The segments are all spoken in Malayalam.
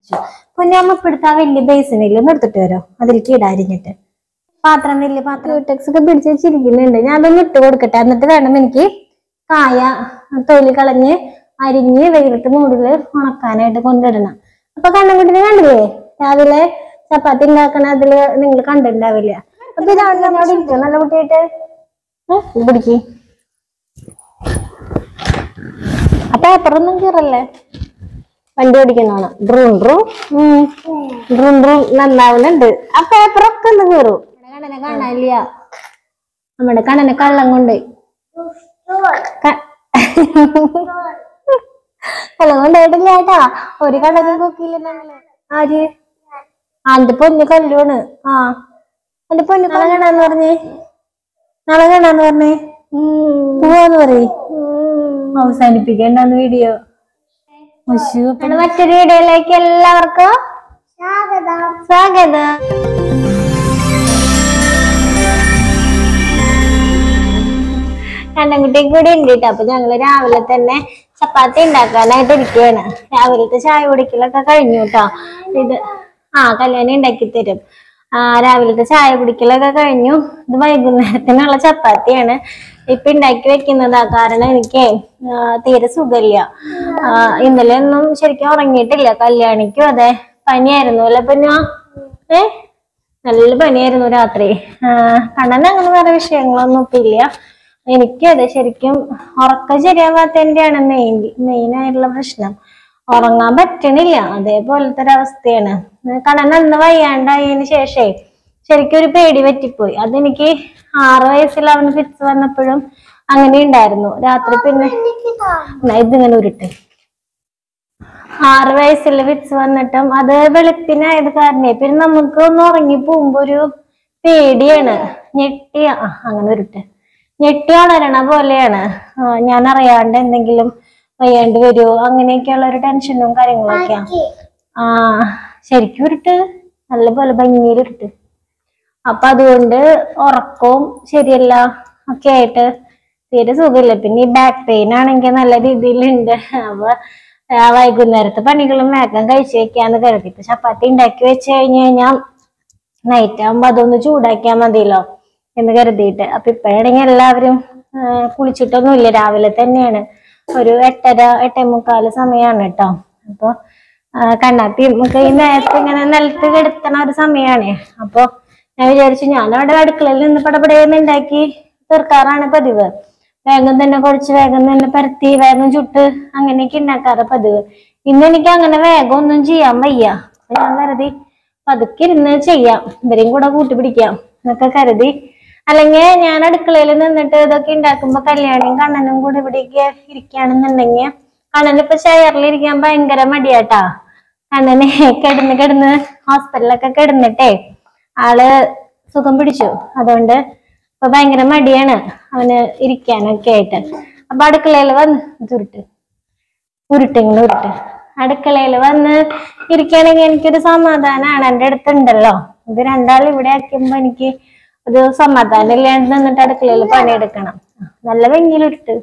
പൊന്നമ്മ ഇപ്പിടുത്ത ആ വലിയ ബേസിനിൽ ഒന്ന് എടുത്തിട്ട് വരോ അതിലേക്ക് ഇടാരിഞ്ഞിട്ട് പാത്രം വലിയ പാത്രം യൂടെക്സ് ഒക്കെ പിടിച്ച് വെച്ചിരിക്കുന്നുണ്ട്. ഞാൻ അതൊന്ന് ഇട്ട് കൊടുക്കട്ടെ. എന്നിട്ട് വേണം എനിക്ക് കായ തൊലി കളഞ്ഞ് അരിഞ്ഞ് വെയിലത്ത് മൂടില് ഉണക്കാനായിട്ട് കൊണ്ടിടണം. അപ്പൊ കണ്ണൻകുട്ടിനെ കണ്ടില്ലേ രാവിലെ ചപ്പാത്തി ഉണ്ടാക്കണ അതില് നിങ്ങൾ കണ്ടിട്ടുണ്ടാവില്ല. അപ്പൊ ഇതാണ് അവിടെ ഇരിക്കും നല്ല കുട്ടിയായിട്ട് പിടിക്ക്. ആ പേപ്പറൊന്നും കീറല്ലേ, വണ്ടി ഓടിക്കുന്നതാണ്. ഡ്രൂം ഡ്രൂ ഡ്രൂം ഡ്രൂ നന്നാവുന്നുണ്ട്. ആ പേപ്പറൊക്കെ ഒന്ന് കീറും. കണ്ണനെ കാണാനില്ല, നമ്മുടെ കണ്ണനെ കള്ളം കൊണ്ട് കള്ളം കൊണ്ടായിട്ടില്ല കേട്ടാ. ഒരു കണ്ണനും കൊക്കില്ല നമ്മള്. ആര് എന്റെ പൊന്നു കല്ലുവാണ്. ആ എന്റെ പൊന്നു നാളെ കാണാന്ന് പറഞ്ഞേ, നാളെ കാണാന്ന് പറഞ്ഞേ, പോവാന്ന് പറയ്. അവസാനിപ്പിക്കണ്ടെന്ന് വീഡിയോ. മറ്റൊരു വീഡിയോയിലേക്ക് എല്ലാവർക്കും സ്വാഗതം. കണ്ണൻകുട്ടിയും കൂടി ഉണ്ട് കേട്ടോ. അപ്പൊ ഞങ്ങള് രാവിലെ തന്നെ ചപ്പാത്തി ഉണ്ടാക്കാനായിട്ട് ഇരിക്കുകയാണ്. രാവിലത്തെ ചായ കുടിക്കലൊക്കെ കഴിഞ്ഞു കേട്ടോ. ഇത് കല്യാണി ഉണ്ടാക്കി തരും. രാവിലത്തെ ചായ കുടിക്കലൊക്കെ കഴിഞ്ഞു. ഇത് വൈകുന്നേരത്തിനുള്ള ചപ്പാത്തിയാണ് ഇപ്പൊ ഉണ്ടാക്കി വെക്കുന്നതാ. കാരണം എനിക്ക് തീരെ സുഖമില്ല. ഇന്നലെ ഒന്നും ശരിക്കും ഉറങ്ങിയിട്ടില്ല. കല്യാണിക്കും അതെ പനിയായിരുന്നു അല്ലെ. പിന്നെ നല്ല പനിയായിരുന്നു രാത്രി. കണ്ണന് അങ്ങനെ വേറെ വിഷയങ്ങളൊന്നും ഇപ്പൊ ഇല്ല. എനിക്കും അതെ ശരിക്കും ഉറക്കം ശരിയാവാത്തതിന്റെയാണ് മെയിനായിട്ടുള്ള പ്രശ്നം. ഉറങ്ങാൻ പറ്റണില്ല. അതേപോലത്തെ ഒരവസ്ഥയാണ്. കണ്ണൻ അന്ന് വയ്യാണ്ടായതിന് ശേഷേ ശരിക്കും ഒരു പേടി പറ്റിപ്പോയി. അതെനിക്ക് 6 വയസ്സിൽ അവന് ഫിറ്റ്സ് വന്നപ്പോഴും അങ്ങനെ ഉണ്ടായിരുന്നു. രാത്രി പിന്നെ ഇതിങ്ങനെ ഉരുട്ട് 6 വയസ്സിൽ ഫിറ്റ്സ് വന്നിട്ടും അത് വെളുപ്പിനായത് കാരണേ പിന്നെ നമുക്ക് ഒന്ന് ഉറങ്ങി പോകുമ്പോ ഒരു പേടിയാണ്. അങ്ങനെ ഉരുട്ട് ഞെട്ടി വളരണ പോലെയാണ്. ഞാൻ അറിയാണ്ട് എന്തെങ്കിലും വയ്യാണ്ട് വരുമോ അങ്ങനെയൊക്കെയുള്ള ഒരു ടെൻഷനും കാര്യങ്ങളൊക്കെയാ. ശരിക്കും ഉരുട്ട് നല്ലപോലെ ഭംഗിയിൽ ഉരുട്ട്. അപ്പൊ അതുകൊണ്ട് ഉറക്കവും ശരിയല്ല ഒക്കെ ആയിട്ട് തീരെ സുഖമില്ല. പിന്നെ ഈ ബാക്ക് പെയിൻ ആണെങ്കിൽ നല്ല രീതിയിലുണ്ട്. അപ്പൊ വൈകുന്നേരത്തെ പണികളും വേഗം കഴിച്ചു വെക്കാന്ന് കരുതി. ഇപ്പൊ ചപ്പാത്തി ഉണ്ടാക്കി വെച്ച് കഴിഞ്ഞാൽ നൈറ്റ് ആകുമ്പോ അതൊന്ന് ചൂടാക്കിയാൽ മതിയല്ലോ എന്ന് കരുതിയിട്ട്. അപ്പൊ ഇപ്പഴാണെങ്കിൽ എല്ലാവരും കുളിച്ചിട്ടൊന്നുമില്ല. രാവിലെ തന്നെയാണ് ഒരു 8:30 8:45 സമയമാണ് കേട്ടോ. അപ്പൊ കണ്ണാത്തി നമുക്ക് ഈ നേരത്തെ ഇങ്ങനെ നിലത്ത് കിടത്തണ ഒരു സമയമാണ്. അപ്പൊ ഞാൻ വിചാരിച്ചു ഞാനവിടെ അടുക്കളയിൽ നിന്ന് പടപടയെന്ന് ഉണ്ടാക്കി തീർക്കാറാണ് പതിവ്. വേഗം തന്നെ കുഴച്ച് വേഗം തന്നെ പരത്തി വേഗം ചുട്ട് അങ്ങനെയൊക്കെ ഉണ്ടാക്കാറ് പതിവ്. ഇന്ന് എനിക്ക് അങ്ങനെ വേഗം ഒന്നും ചെയ്യാൻ വയ്യ. അപ്പൊ ഞാൻ കരുതി പതുക്കെ ഇരുന്ന് ചെയ്യാം, ഇവരെയും കൂടെ കൂട്ടിപ്പിടിക്കാം എന്നൊക്കെ കരുതി. അല്ലെങ്കിൽ ഞാൻ അടുക്കളയിൽ നിന്നിട്ട് ഇതൊക്കെ ഉണ്ടാക്കുമ്പോ കല്യാണിയും കണ്ണനും കൂടെ ഇവിടേക്ക് ഇരിക്കുകയാണെന്നുണ്ടെങ്കിൽ കണ്ണനിപ്പോ ചെയറിലിരിക്കാൻ ഭയങ്കര മടിയാട്ടാ. കണ്ണനെ കിടന്ന് ഹോസ്പിറ്റലൊക്കെ കിടന്നിട്ടേ ആള് സുഖം പിടിച്ചു. അതുകൊണ്ട് ഇപ്പൊ ഭയങ്കര മടിയാണ് അവന് ഇരിക്കാനൊക്കെ ആയിട്ട്. അപ്പൊ അടുക്കളയിൽ വന്ന് ഉരുട്ടിങ്ങനെ ഉരുട്ട് അടുക്കളയിൽ വന്ന് ഇരിക്കുകയാണെങ്കിൽ എനിക്കൊരു സമാധാനമാണ്. എൻ്റെ അടുത്തുണ്ടല്ലോ. ഇത് രണ്ടാൾ ഇവിടെ ആക്കുമ്പോ എനിക്ക് ഒരു സമാധാനം ഇല്ലാണ്ട് നിന്നിട്ട് അടുക്കളയിൽ പണിയെടുക്കണം. നല്ല ഭംഗിയിലുരുട്ട്.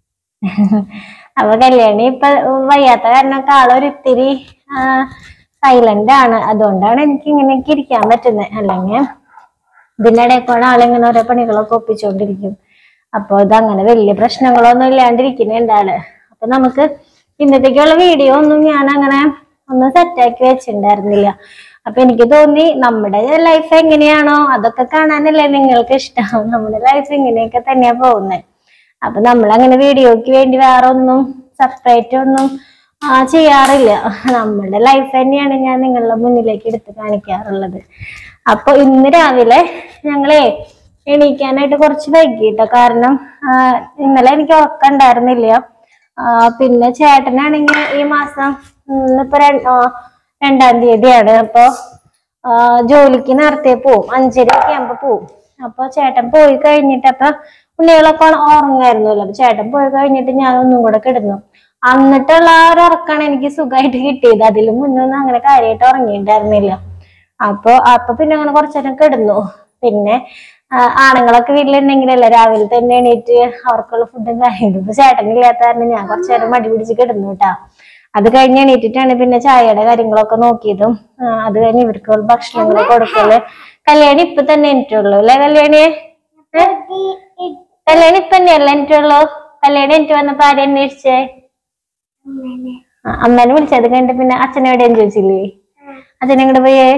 അപ്പൊ കല്യാണി ഇപ്പൊ വയ്യാത്ത കാരണമൊക്കെ ആളൊരിത്തിരി സൈലന്റ് ആണ്. അതുകൊണ്ടാണ് എനിക്ക് ഇങ്ങനെയൊക്കെ ഇരിക്കാൻ പറ്റുന്നത്. അല്ലെങ്കിൽ ഇതിന്റെ ഇടയ്ക്കാണ് ആളിങ്ങനെ ഓരോ പണികളൊക്കെ ഒപ്പിച്ചുകൊണ്ടിരിക്കും. അപ്പൊ ഇതങ്ങനെ വലിയ പ്രശ്നങ്ങളൊന്നും ഇല്ലാണ്ടിരിക്കുന്നുണ്ട് ആള്. അപ്പൊ നമുക്ക് ഇന്നത്തേക്കുള്ള വീഡിയോ ഒന്നും ഞാൻ അങ്ങനെ ഒന്നും സെറ്റാക്കി വെച്ചിട്ടുണ്ടായിരുന്നില്ല. അപ്പൊ എനിക്ക് തോന്നി നമ്മുടെ ലൈഫ് എങ്ങനെയാണോ അതൊക്കെ കാണാനല്ലേ നിങ്ങൾക്ക് ഇഷ്ടം. നമ്മുടെ ലൈഫ് ഇങ്ങനെയൊക്കെ തന്നെയാ പോകുന്നത്. അപ്പൊ നമ്മൾ അങ്ങനെ വീഡിയോക്ക് വേണ്ടി വേറെ ഒന്നും സെപ്പറേറ്റ് ഒന്നും ചെയ്യാറില്ല. നമ്മുടെ ലൈഫ് തന്നെയാണ് ഞാൻ നിങ്ങളുടെ മുന്നിലേക്ക് എടുത്ത് കാണിക്കാറുള്ളത്. അപ്പൊ ഇന്ന് രാവിലെ ഞങ്ങളെ എണീക്കാനായിട്ട് കുറച്ച് വൈകിട്ടോ. കാരണം ഇന്നലെ എനിക്ക് ഉറക്കം ഉണ്ടായിരുന്നില്ല. പിന്നെ ചേട്ടനാണെങ്കിൽ ഈ മാസം ഇപ്പൊ 2-ാം തീയതിയാണ്. അപ്പൊ ജോലിക്ക് നേരത്തെ പോവും, 5:30 ആകുമ്പോ പോവും. അപ്പൊ ചേട്ടൻ പോയി കഴിഞ്ഞിട്ട് അപ്പൊ ഉണ്ണികളൊക്കെ ഉറങ്ങായിരുന്നല്ലോ. അപ്പൊ ചേട്ടൻ പോയി കഴിഞ്ഞിട്ട് ഞാൻ ഒന്നും കൂടെ കിടന്നു. എന്നിട്ടുള്ള ആ ഒരു ഉറക്കാണ് എനിക്ക് സുഖമായിട്ട് കിട്ടിയത്. അതിലും മുന്നൊന്നും അങ്ങനെ കാര്യമായിട്ട് ഉറങ്ങിയിട്ടുണ്ടായിരുന്നില്ല. അപ്പൊ പിന്നെ അങ്ങനെ കുറച്ചേരം കിടന്നു. പിന്നെ ആണുങ്ങളൊക്കെ വീട്ടിലുണ്ടെങ്കിലല്ലേ രാവിലെ തന്നെ എണീറ്റ് അവർക്കുള്ള ഫുഡും കാര്യങ്ങളും. ഇപ്പൊ ചേട്ടനില്ലാത്ത കാരണം ഞാൻ കുറച്ചേരം മടി പിടിച്ച് കിടന്നു കേട്ടാ. അത് കഴിഞ്ഞ് എണീറ്റിട്ടാണ് പിന്നെ ചായയുടെ കാര്യങ്ങളൊക്കെ നോക്കിയതും അത് കഴിഞ്ഞ് ഇവർക്ക് ഭക്ഷണങ്ങൾ കൊടുക്കല്. കല്യാണി ഇപ്പൊ തന്നെ എണീറ്റുള്ളൂ അല്ലെ? കല്യാണി ഇപ്പൊ തന്നെയല്ല എണീറ്റുള്ളൂ. കല്യാണി എണീറ്റ് വന്നപ്പോ ആരെ അന്വേഷിച്ചേ? അമ്മേനെ വിളിച്ചത് കഴിഞ്ഞിട്ട് പിന്നെ അച്ഛനെവിടെയും ചോദിച്ചില്ലേ? അച്ഛനെങ്ങോട്ട് പോയേ?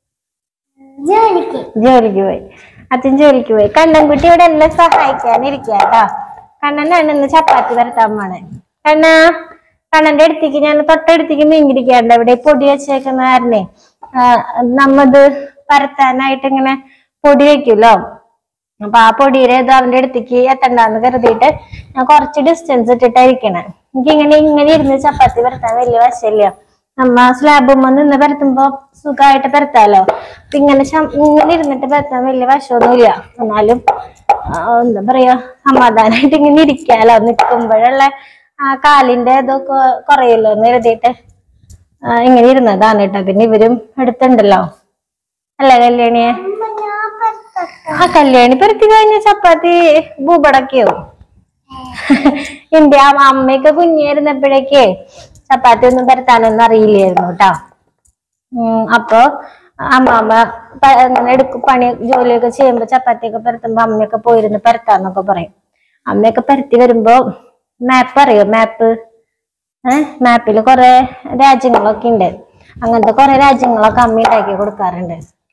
ജോലിക്ക് പോയി. അച്ഛൻ ജോലിക്ക് പോയി. കണ്ണൻകുട്ടി ഇവിടെ എല്ലാം സഹായിക്കാനിരിക്കാട്ടോ. കണ്ണനാണ് ഇന്ന് ചപ്പാത്തി പരത്താൻ പോണേ. കണ്ണന്റെ അടുത്തേക്ക് ഞാൻ തൊട്ടടുത്തേക്ക് നീങ്ങിരിക്കാണ്ട് ഇവിടെ പൊടി വെച്ചേക്കുന്ന കാരണേ നമ്മത് പരത്താനായിട്ട് ഇങ്ങനെ പൊടി വെക്കുമല്ലോ. അപ്പൊ ആ പൊടിയുടെ ഇത് അവന്റെ അടുത്തേക്ക് എത്തണ്ടെന്ന് കരുതിയിട്ട് ഞാൻ കുറച്ച് ഡിസ്റ്റൻസ് ഇട്ടിട്ടായിരിക്കണേ. ഇങ്ങനെ ഇരുന്ന് ചപ്പാത്തി പരത്താൻ വലിയ വശമില്ല. നമ്മ സ്ലാബുമ്മ നിന്ന് പരത്തുമ്പോ സുഖമായിട്ട് പരത്താലോ. ഇങ്ങനെ ഇരുന്നിട്ട് പരത്താൻ വലിയ വശമൊന്നുമില്ല. എന്നാലും എന്താ പറയാ, സമാധാനമായിട്ട് ഇങ്ങനെ ഇരിക്കാലോ. നിൽക്കുമ്പോഴുള്ള ആ കാലിന്റെ ഇതൊക്കെ കുറയല്ലോ എന്ന് കരുതിയിട്ട് ഇങ്ങനെ ഇരുന്നതാണ് കേട്ടോ. പിന്നെ ഇവരും എടുത്തുണ്ടല്ലോ അല്ല കല്യാണിയെ? ആ കല്യാണി പരത്തി കഴിഞ്ഞ ചപ്പാത്തി ഭൂപടക്കയോ. എന്റെ അമ്മയൊക്കെ കുഞ്ഞായിരുന്നപ്പോഴേക്കേ ചപ്പാത്തി ഒന്നും പരത്താനൊന്നും അറിയില്ലായിരുന്നു കേട്ടോ. അപ്പൊ അമ്മാമ്മ അങ്ങനെ പണി ജോലിയൊക്കെ ചെയ്യുമ്പോ ചപ്പാത്തിയൊക്കെ പരത്തുമ്പോ അമ്മയൊക്കെ പോയിരുന്ന് പരത്താന്നൊക്കെ പറയും. അമ്മയൊക്കെ പരത്തി വരുമ്പോ മാപ്പ് അറിയോ? മാപ്പില് കുറെ രാജ്യങ്ങളൊക്കെ ഉണ്ട്. അങ്ങനത്തെ കുറെ രാജ്യങ്ങളൊക്കെ അമ്മ ഉണ്ടാക്കി കൊടുക്കാറുണ്ട്.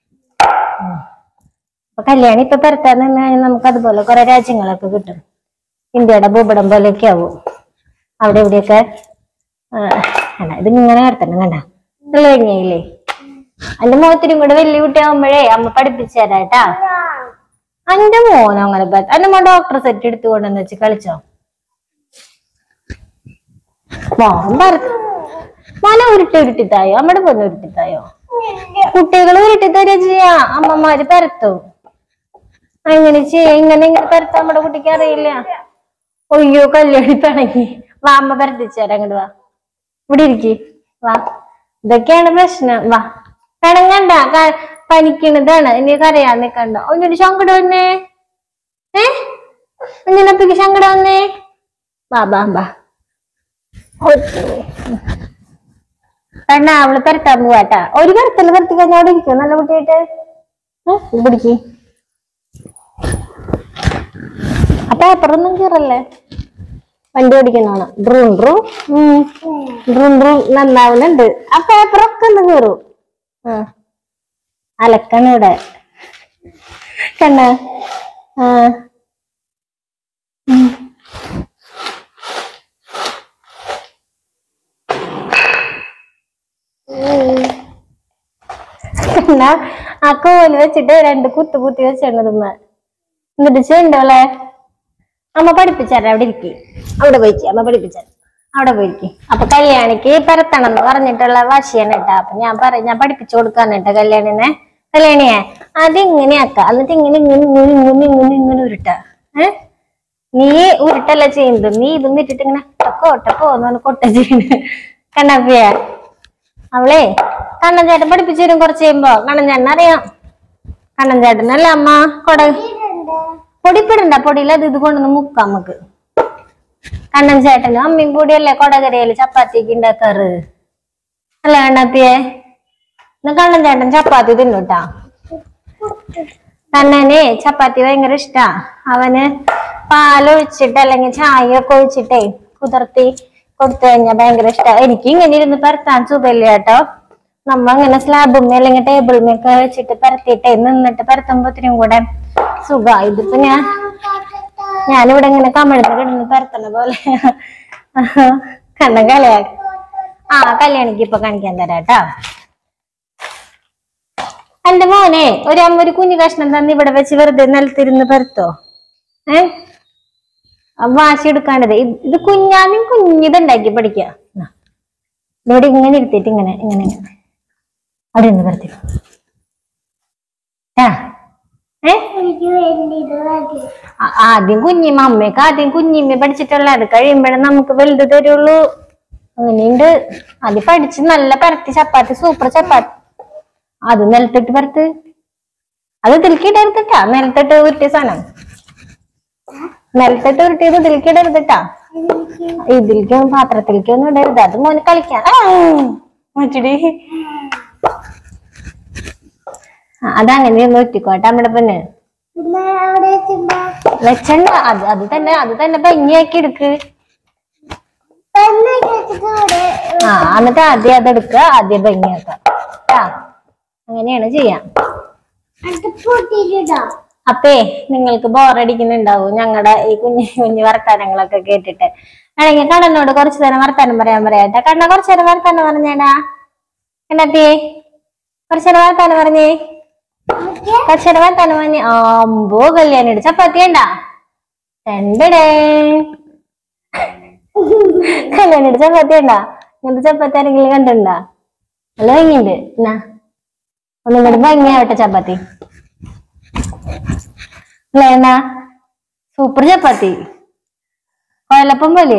അപ്പൊ കല്യാണി ഇപ്പൊ പരത്താൻ നിന്ന് കഴിഞ്ഞാൽ നമുക്ക് അതുപോലെ കുറെ രാജ്യങ്ങളൊക്കെ കിട്ടും. ഇന്ത്യയുടെ ഭൂപടം പോലെയൊക്കെ ആവും. അവിടെ ഇവിടെയൊക്കെ ഇത് ഇങ്ങനെ നടത്തണം. കണ്ട കഴിഞ്ഞില്ലേ? എന്റെ മോത്തിനും കൂടെ വലിയ കുട്ടിയാവുമ്പോഴേ അമ്മ പഠിപ്പിച്ചു തരാട്ടാ. എന്റെ മോനോ അങ്ങനെ എന്റെ മോൻ ഡോക്ടർ സെറ്റ് എടുത്തുകൊണ്ടെന്ന് വെച്ച് കളിച്ചോ? മോനെ ഉരുട്ടിത്തായോ? അമ്മയുടെ പൊന്നെ ഉരുട്ടിത്തായോ? കുട്ടികൾ ഉരുട്ടിത്തരാ ചെയ്യാ, അമ്മമാര് പരത്തും. അങ്ങനെ ഇങ്ങനെ പരത്താൻ നമ്മുടെ കുട്ടിക്ക് അറിയില്ല. ഒയ്യോ കല്യാണി പിണങ്ങി. വാ അമ്മ പരത്തിച്ചേരാ. അങ്ങോട്ട് വാ, ഇവിടെ ഇരിക്കി. വാ, ഇതൊക്കെയാണ് പ്രശ്നം. വാ, പിണങ്ങണ്ട, പനിക്കണതാണ്. ഇനി കരയാൻ നിക്കണ്ട. ഒന്നൊരു ശങ്കട വന്നേ. ഒന്നിനപ്പക്ക് ശങ്കട വന്നേ. വാ ബാ ബാ. കണ്ണ അവള് പരത്താൻ പോവാട്ടാ. ഒരു പരത്തല് പരത്തി കഴിഞ്ഞാൽ അവിടെ ഇരിക്കും നല്ല കുട്ടിയായിട്ട്. പിടിക്ക്. ആ പേപ്പറൊന്നും കീറല്ലേ. വണ്ടി ഓടിക്കുന്നതാണ്. ഡ്രൂൺ നന്നാവുന്നുണ്ട്. ആ പേപ്പറൊക്കെ ഒന്ന് കീറും. അലക്കാണ് ഇവിടെ കണ്ണ. ആ കോല് വെച്ചിട്ട് 2 കുത്തി വെച്ചിരുന്നതുമ്മ. എന്നിട്ട് ചെയ്യണ്ടോളെ അമ്മ പഠിപ്പിച്ചാരാ. അവിടെ ഇരിക്കും. അവിടെ പോയിക്ക്. അമ്മ പഠിപ്പിച്ചാര. അവിടെ പോയിരിക്കും. അപ്പൊ കല്യാണിക്ക് പരത്തണം എന്ന് പറഞ്ഞിട്ടുള്ള വാശിയാണ് കേട്ടാ. അപ്പൊ ഞാൻ പഠിപ്പിച്ചു കൊടുക്കാന്ന് കേട്ടാ കല്യാണിയെ അതിങ്ങനെയാക്ക. എന്നിട്ട് ഇങ്ങനെ ഉരുട്ട. നീ ഉരുട്ടല്ല ചെയ്യുന്നത്. നീ ഇതൊന്നും ഇട്ടിട്ട് ഇങ്ങനെ ടക്കോന്ന് കൊട്ട ചെയ്യുന്നത്. കണ്ണപ്പിയ അവളെ കണ്ണൻ ചേട്ടൻ പഠിപ്പിച്ചു തരും കുറച്ച് കഴിയുമ്പോ. കണ്ണൻ ചേട്ടൻ അറിയാം. കണ്ണൻ ചേട്ടനല്ല അമ്മ പൊടിപ്പിടണ്ട. പൊടിയിൽ ഇത് കൊണ്ടൊന്ന് മുക്കാം നമുക്ക്. കണ്ണൻ ചേട്ടനും അമ്മയും കൂടിയല്ലേ കൊടകരയില് ചപ്പാത്തിക്ക് ഉണ്ടാക്കാറ് അല്ല കണ്ണപ്പിയെ? കണ്ണൻ ചേട്ടൻ ചപ്പാത്തി തിന്നൂട്ടാ. കണ്ണന് ചപ്പാത്തി ഭയങ്കര ഇഷ്ടാ. അവന് പാലൊഴിച്ചിട്ട് അല്ലെങ്കിൽ ചായ ഒക്കെ ഒഴിച്ചിട്ടേ കുതിർത്തി കൊടുത്തു കഴിഞ്ഞാൽ ഭയങ്കര ഇഷ്ടാ. എനിക്ക് ഇങ്ങനെ ഇരുന്ന് പരത്താൻ സുഖമില്ല കേട്ടോ. നമ്മ ഇങ്ങനെ സ്ലാബുമ്മ അല്ലെങ്കിൽ ടേബിളിമൊക്കെ വെച്ചിട്ട് പരത്തിയിട്ടേ നിന്നിട്ട് പരത്തുമ്പോത്തിനും കൂടെ സുഖ. ഇതിപ്പോ ഞാനിവിടെ ഇങ്ങനെ കമിഴ്ന്ന് കിടന്ന് പരത്തണ പോലെ. കണ്ണ കല്യാണിക്ക് ഇപ്പൊ കാണിക്കാൻ തരാട്ടാ. എന്റെ മോനെ ഒരു കുഞ്ഞു കഷ്ണം തന്നെ ഇവിടെ വെച്ച് വെറുതെ നിലത്തിരുന്ന് പരത്തോ? വാശി എടുക്കാണ്ടത്. ഇത് കുഞ്ഞിതുണ്ടാക്കി പഠിക്ക. ഇവിടെ ഇങ്ങനെ ഇരുത്തിട്ട് ഇങ്ങനെ അവിടെ നിന്ന് പരത്തി. ആദ്യം അമ്മയൊക്കെ ആദ്യം കുഞ്ഞിമ്മ പഠിച്ചിട്ടുള്ള. അത് കഴിയുമ്പോഴേ നമുക്ക് വലുത് തരുള്ളൂ. അങ്ങനെയുണ്ട്. അത് പഠിച്ച് നല്ല പരത്തി ചപ്പാത്തി സൂപ്പർ ചപ്പാത്തി. അത് നിലത്തിട്ട് പരത്ത്. അത് ഇതിൽക്കിടരുത്തിട്ടാ. നിലത്തിട്ട് ഉരുട്ടിയ സാധനം നിലത്തിട്ട് ഉരുട്ടിയത് ഇതിൽക്കിടരുത്തിട്ടാ. ഇതിലേക്കും പാത്രത്തിലേക്കൊന്നും ഇടരുത്, അത് മോന് കളിക്കാൻ മറ്റടി. അതങ്ങനെ ഒന്ന് ഒറ്റിക്കോട്ടെ നമ്മുടെ പെണ്ണ് വെച്ചണ്ട. അത് തന്നെ ഭംഗിയാക്കി എടുക്ക്. എന്നിട്ട് ആദ്യം അതെടുക്കുക, ആദ്യം ഭംഗിയാക്കാം. അങ്ങനെയാണ് ചെയ്യാം. അപ്പേ നിങ്ങൾക്ക് ബോറടിക്കുന്നുണ്ടാവും ഞങ്ങളുടെ ഈ കുഞ്ഞു വർത്താനങ്ങളൊക്കെ കേട്ടിട്ട്. ആണെങ്കിൽ കണ്ണനോട് കുറച്ചു നേരം വർത്താനം പറയാട്ടെ. കണ്ണ കുറച്ചു നേരം വർത്താനം പറഞ്ഞേടാ. കണ്ണപ്പേ കുറച്ചു നേരം വർത്താനം പറഞ്ഞേ. കുറച്ചു നേരം വർത്താനം പറഞ്ഞേ. അമ്പോ കല്യാണിയുടെ ചപ്പാത്തി ഉണ്ടാ രണ്ടടേ. കല്യാണിയുടെ ചപ്പാത്തി ഉണ്ടാ? ഇങ്ങനത്തെ ചപ്പാത്തി ആരെങ്കിലും കണ്ടിട്ടുണ്ടാ? നല്ല ഭംഗിയുണ്ട്. എന്നാ ഒന്നും കൂടി ഭംഗിയാവട്ടെ ചപ്പാത്തി. അല്ലേണ്ണ സൂപ്പർ ചപ്പാത്തി, കൊഴലപ്പം പോലെ.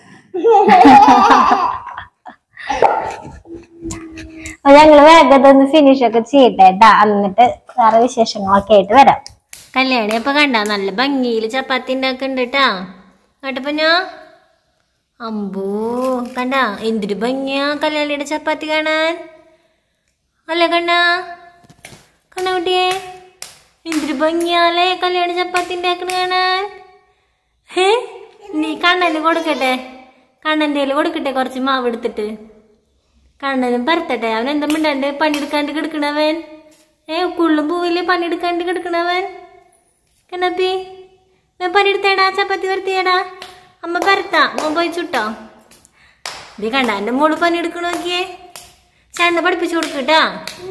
ഞങ്ങള് വേഗത്തൊന്ന് ഫിനിഷ് ഒക്കെ ചെയ്യട്ടെ കേട്ടാ. എന്നിട്ട് വേറെ വിശേഷങ്ങളൊക്കെ ആയിട്ട് വരാം. കല്യാണി അപ്പൊ കണ്ട നല്ല ഭംഗിയില് ചപ്പാത്തി ഉണ്ടാക്കുന്നുണ്ട് കേട്ടാ. കേട്ടപ്പോ ഞാൻ അമ്പോ കണ്ട എന്തൊരു ഭംഗിയാ കല്യാണിയുടെ ചപ്പാത്തി കാണാൻ. അല്ല കണ്ണാ കുട്ടിയെ എന്തൊരു ഭംഗിയാലേ കല്യാണി ചപ്പാത്തി ഉണ്ടാക്കണ കാണാൻ. നീ കണ്ണന് കൊടുക്കട്ടെ, കണ്ണൻ്റെ കൊടുക്കട്ടെ കുറച്ച് മാവ് എടുത്തിട്ട്. കണ്ണനും പരത്തട്ടെ. അവൻ എന്താ മിണ്ടാണ്ട് പണിയെടുക്കാണ്ട് കിടക്കണവൻ. ഉള്ളും പോവില്ലേ പണിയെടുക്കാണ്ട് കിടക്കണവൻ. കണ്ണപ്പി പണിയെടുത്തേടാ, ചപ്പാത്തി വരത്തിയേടാ. അമ്മ പരത്താം, മോൻ പോയി ചുട്ടോ. ഇത് കണ്ട എൻ്റെ മോള് പണിയെടുക്കണ നോക്കിയേ. ചേട്ടനെ പഠിപ്പിച്ചു കൊടുക്കട്ടാ.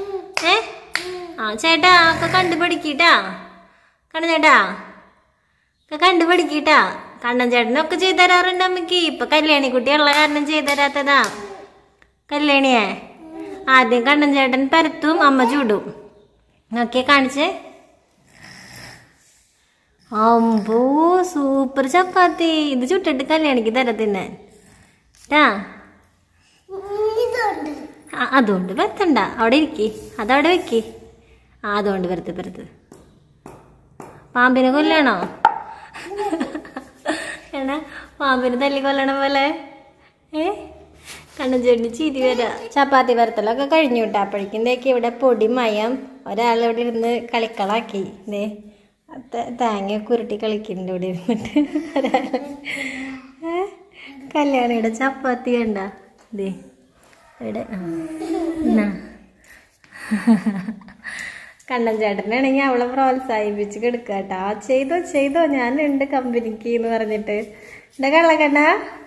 ചേട്ടാ ഒക്കെ കണ്ടു പഠിക്കട്ടാ. കണ്ണൻ ചേട്ടാ ഒക്കെ കണ്ടു പഠിക്കട്ടാ. കണ്ണൻ ചേട്ടനൊക്കെ ചെയ്തു തരാറുണ്ട് അമ്മക്ക്. ഇപ്പൊ കല്യാണി കുട്ടിയുള്ള കാരണം ചെയ്തു തരാത്തതാ. കല്യാണിയെ ആദ്യം കണ്ണൻ ചേട്ടൻ പരത്തും, അമ്മ ചൂടും. നോക്കിയെ കാണിച്ചേ. അമ്പോ സൂപ്പർ ചപ്പാത്തി. ഇത് ചുട്ടിട്ട് കല്യാണിക്ക് തരത്തിന്നാൻ ട്ടാ. അതുകൊണ്ട് പരത്തണ്ട, അവിടെ ഇരിക്കി, അതവിടെ വെക്കി. അതുകൊണ്ട് പരത്ത്. പാമ്പിനെ കൊല്ലണോ? എന്നാ പാമ്പിനെ തല്ലി കൊല്ലണ പോലെ. കണ്ണൻ ചേട്ടന് ചിരി വരാ. ചപ്പാത്തി പരത്തലൊക്കെ കഴിഞ്ഞു കിട്ടാ. അപ്പോഴേക്കും ഇവിടെ പൊടി മയം ഒരാളിവിടെ ഇരുന്ന് കളിക്കളാക്കി. ഇതേ തേങ്ങയൊക്കെ ഉരുട്ടി കളിക്കുന്നുണ്ട് ഇവിടെ ഇരുന്നിട്ട് ഒരാള്. കല്യാണിയുടെ ചപ്പാത്തി കണ്ട ഇതേ ഇവിടെ. കണ്ണൻ ചേട്ടനാണെങ്കിൽ അവളെ പ്രോത്സാഹിപ്പിച്ച് കിടക്കാട്ടാ. ചെയ്തോ ഞാനുണ്ട് കമ്പനിക്ക് എന്ന് പറഞ്ഞിട്ട്. എന്റെ കള്ളക്കണ്ട.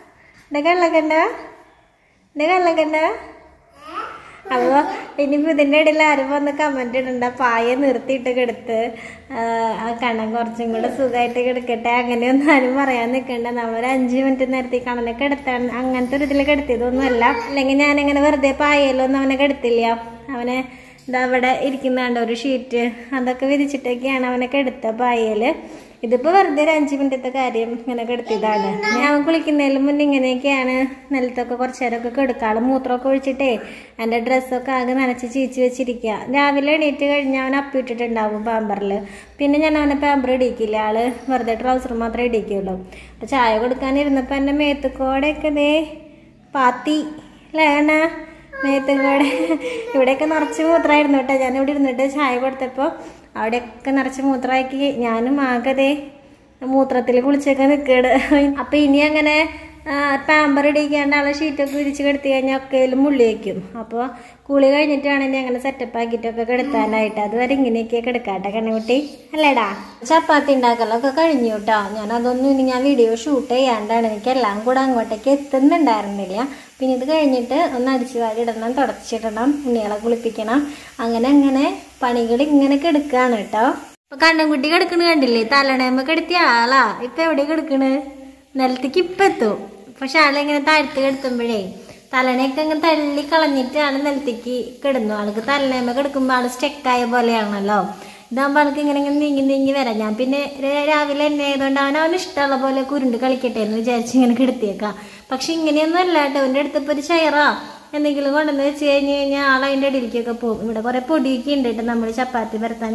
അപ്പൊ ഇനിയിപ്പോ ഇതിന്റെ ഇടയിൽ ആരും വന്ന് കമന്റ് ഇടണ്ട. പായ നിർത്തിയിട്ട് കിടത്ത് ആ കണ്ണൻ കുറച്ചും കൂടെ സുഖമായിട്ട് കിടക്കട്ടെ. അങ്ങനെയൊന്നും ആരും പറയാൻ നിൽക്കണ്ട. നമ്മളൊരു 5 മിനിറ്റ് നേരത്തെ കണ്ണനെ കിടത്താൻ അങ്ങനത്തെ ഒരു ഇതിൽ കിടത്തിയതൊന്നും അല്ല. അല്ലെങ്കിൽ ഞാനിങ്ങനെ വെറുതെ പായലൊന്നും അവനെ കിടത്തില്ല. അവനെ ഇതാ അവിടെ ഇരിക്കുന്നുണ്ട് ഒരു ഷീറ്റ്, അതൊക്കെ വിരിച്ചിട്ടൊക്കെയാണ് അവനെ കിടത്ത പായല്. ഇതിപ്പോ വെറുതെ ഒരു 5 മിനിറ്റത്തെ കാര്യം ഇങ്ങനെ കിടത്തിയതാണ്. ഞാൻ കുളിക്കുന്നതിന് മുന്നേ ഇങ്ങനെയൊക്കെയാണ് നിലത്തൊക്കെ കുറച്ചു നേരമൊക്കെ കിടക്കാള്. മൂത്രമൊക്കെ ഒഴിച്ചിട്ടേ എൻ്റെ ഡ്രസ്സൊക്കെ ആകെ നനച്ച് ചീച്ച് വെച്ചിരിക്കുക. രാവിലെ എണീറ്റ് കഴിഞ്ഞാൽ അവൻ അപ്പിട്ടിട്ടുണ്ടാവും പാമ്പറിൽ. പിന്നെ ഞാൻ അവനെ പാമ്പർ ഇടിക്കില്ല. ആള് വെറുതെ ട്രൗസർ മാത്രമേ ഇടിക്കുള്ളൂ. അപ്പൊ ചായ കൊടുക്കാനിരുന്നപ്പോ എൻ്റെ മേത്തുക്കോടെയൊക്കെ ദേ പാത്തി ലേണ മേത്തുകൂടെ. ഇവിടെയൊക്കെ നിറച്ച് മൂത്രമായിരുന്നു കേട്ടോ. ഞാനിവിടെ ഇരുന്നിട്ട് ചായ കൊടുത്തപ്പോൾ അവിടെയൊക്കെ നിറച്ച് മൂത്രമാക്കി. ഞാനും ആകെ മൂത്രത്തിൽ കുളിച്ചൊക്കെ നിൽക്കട്. അപ്പൊ ഇനി അങ്ങനെ പാമ്പർ ഇടിക്കാണ്ട് ആളെ ഷീറ്റൊക്കെ വിരിച്ച് കിടത്തി കഴിഞ്ഞാൽ ഒക്കെയിലും മുള്ളി വയ്ക്കും. അപ്പോൾ കുളി കഴിഞ്ഞിട്ടാണ് ഇനി അങ്ങനെ സെറ്റപ്പ് ആക്കിയിട്ടൊക്കെ കിടത്താനായിട്ട്. അതുവരെ ഇങ്ങനെയൊക്കെ കിടക്കാട്ടെ കണ്ണുകുട്ടി അല്ലേടാ. ചപ്പാത്തി ഉണ്ടാക്കലൊക്കെ കഴിഞ്ഞു കേട്ടോ. അതൊന്നും ഇനി ഞാൻ വീഡിയോ ഷൂട്ട് ചെയ്യാണ്ടാണ്. എനിക്ക് എല്ലാം കൂടെ അങ്ങോട്ടേക്ക് എത്തുന്നുണ്ടായിരുന്നില്ല. പിന്നെ ഇത് കഴിഞ്ഞിട്ട് ഒന്ന് അടിച്ചു വാരി ഇടണം, തുടച്ചിടണം, ഉണ്ണികളെ കുളിപ്പിക്കണം. അങ്ങനെ പണികൾ ഇങ്ങനെ കിടക്കുകയാണ് കേട്ടോ. ഇപ്പൊ കണ്ണൻകുട്ടി കിടക്കണ് കണ്ടില്ലേ? തലണയമ്മ കിടത്തിയ ആളാ. ഇപ്പൊ എവിടെ കിടക്കണ്? നിലത്തേക്ക് ഇപ്പൊ എത്തും. പക്ഷെ ആളിങ്ങനെ താഴ്ത്ത് കിടത്തുമ്പോഴേ തലണയൊക്കെ ഇങ്ങനെ തള്ളി കളഞ്ഞിട്ടാണ് നിലത്തേക്ക് കിടന്നു. ആൾക്ക് തലണയമ്മ കിടക്കുമ്പോൾ ആള് സ്റ്റെക്കായ പോലെയാണല്ലോ. ഇതാകുമ്പോൾ ആൾക്ക് ഇങ്ങനെ നീങ്ങി വരാം. ഞാൻ പിന്നെ രാവിലെ എന്നെ ആയതുകൊണ്ട് അവന് ഇഷ്ടമുള്ള പോലെ കുരുണ്ട് കളിക്കട്ടെ എന്ന് വിചാരിച്ച് ഇങ്ങനെ കിടത്തിയേക്കാം. പക്ഷെ ഇങ്ങനെയൊന്നും അല്ല കേട്ടോ. അവൻ്റെ അടുത്തിപ്പോൾ ഒരു ചെയറാ എന്തെങ്കിലും കൊണ്ടുവന്ന് വെച്ച് കഴിഞ്ഞാൽ ആൾ അതിൻ്റെ ഇടയിലേക്കൊക്കെ പോകും. ഇവിടെ കുറെ പൊടിയൊക്കെ ഉണ്ട് കേട്ടോ. നമ്മൾ ചപ്പാത്തി പരത്താൻ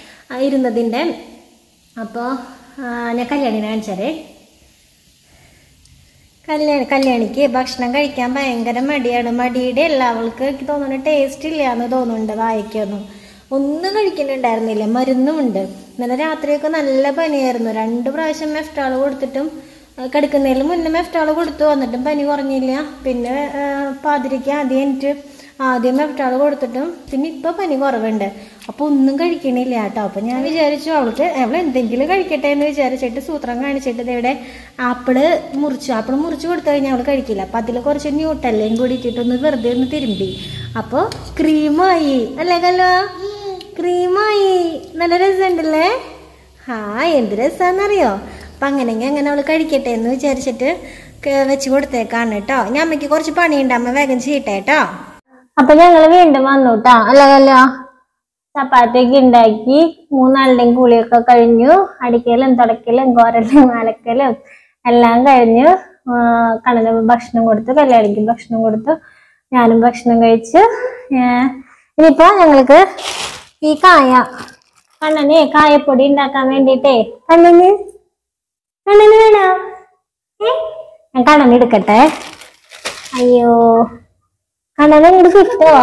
ഇരുന്നതിൻ്റെ. അപ്പോൾ ഞാൻ കല്യാണിനെ കാണിച്ചാലേ. കല്യാണിക്ക് ഭക്ഷണം കഴിക്കാൻ ഭയങ്കര മടിയാണ്. മടിയുടെ അല്ല, അവൾക്ക് എനിക്ക് തോന്നുന്നു ടേസ്റ്റ് ഇല്ല എന്ന് തോന്നുന്നുണ്ട്. വായിക്കൊന്നും ഒന്നും കഴിക്കുന്നുണ്ടായിരുന്നില്ല. മരുന്നുമുണ്ട്. ഇന്നലെ രാത്രിയൊക്കെ നല്ല പനിയായിരുന്നു. 2 പ്രാവശ്യം മെഫ്റ്റാൾ കൊടുത്തിട്ടും കിടക്കുന്നതിന് മുന്നേ മെഫ്റ്റാൾ കൊടുത്തു, വന്നിട്ടും പനി കുറഞ്ഞില്ല. പിന്നെ പാതിരിക്ക് ആദ്യം മെഫ്റ്റാൾ കൊടുത്തിട്ടും പിന്നെ ഇപ്പൊ പനി കുറവുണ്ട്. അപ്പൊ ഒന്നും കഴിക്കണില്ല കേട്ടോ. അപ്പൊ ഞാൻ വിചാരിച്ചു അവൾ എന്തെങ്കിലും കഴിക്കട്ടെ എന്ന് വിചാരിച്ചിട്ട് സൂത്രം കാണിച്ചിട്ട് ഇവിടെ ആപ്പിള് മുറിച്ച് കൊടുത്തു കഴിഞ്ഞാൽ അവള് കഴിക്കില്ല. അപ്പൊ അതിൽ കുറച്ച് ന്യൂട്ടെല്ലയും കൂടി ഇട്ടിട്ടൊന്ന് വെറുതെ ഒന്ന് തിരുമ്പി. അപ്പൊ ക്രീമായി അല്ലേ കല്ലോ? ക്രീമായി. നല്ല രസമുണ്ടല്ലേ? എന്ത് രസാന്നറിയോ? അപ്പൊ അങ്ങനെ അവള് കഴിക്കട്ടെ എന്ന് വിചാരിച്ചിട്ട് വെച്ച് കൊടുത്തേക്കാണ് കേട്ടോ. ഞാൻ അമ്മയ്ക്ക് കുറച്ച് പണിയുണ്ട്, അമ്മ വേഗം ചെയ്യട്ടെ കേട്ടോ. അപ്പൊ ഞങ്ങള് വീണ്ടും വന്നു കേട്ടോ. അല്ല ചപ്പാത്തിയൊക്കെ ഉണ്ടാക്കി 3 കൂളിയൊക്കെ കഴിഞ്ഞു. അടിക്കലും തുടക്കലും കോരലും അലക്കലും എല്ലാം കഴിഞ്ഞു. കണ്ണന് ഭക്ഷണം കൊടുത്തു, കല്യാണിക്ക് ഭക്ഷണം കൊടുത്തു, ഞാനും ഭക്ഷണം കഴിച്ചു. ഇനിയിപ്പോ ഞങ്ങൾക്ക് ഈ കണ്ണന് കായപ്പൊടി ഉണ്ടാക്കാൻ വേണ്ടിട്ടേ കണ്ണന് വേണോ? ഞാൻ കണ്ണന് എടുക്കട്ടെ. അയ്യോ, കണ്ണനെ ഇങ്ങോട്ട് കിട്ടോ?